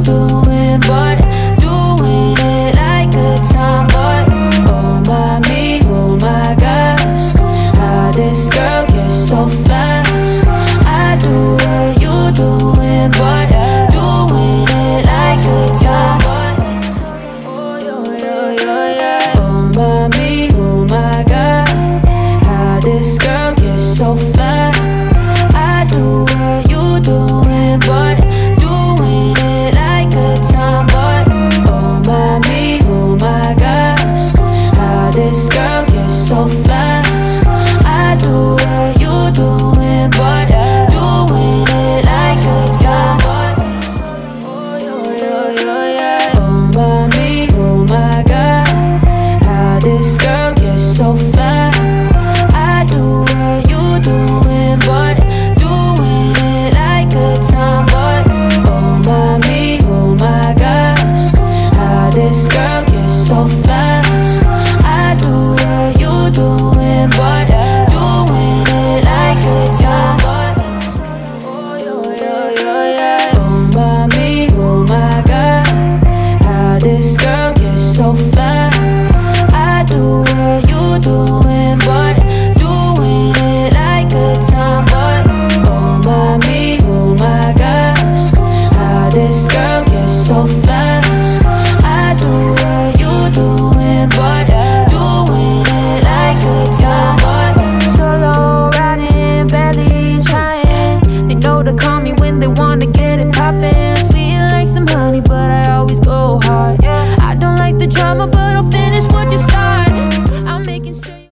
doing, but doing it like a time. But oh my me, oh my gosh, how this girl gets so fly. I do what you doing, but doing it like a time. Oh yo yo yo yeah. Oh my me, oh my god, how this girl gets so fly. I do what you doing, but doing it like a time. But oh my me, oh my gosh, how this girl gets so fly. I do what you doing, but doing it like a time. Oh yo yo yo yeah. Oh my me, oh my god, how this girl gets so fly. I do what you doing, but doing it like a time. But oh my me, oh my gosh, how this girl gets so fly. I do what you doing, but doing it like a time. Oh yo yo yo yeah. Oh my me, oh my god, how this girl gets so fly. I do what you doing, but doing it like a time. But oh my me, oh my gosh, how this girl gets so fly. I do what you doing, but doing it like a time. Solo riding, barely trying. They know to call me when they wanna get it poppin'. Sweet like some honey, but I always go hard. I don't like the drama, but I'll finish what you start.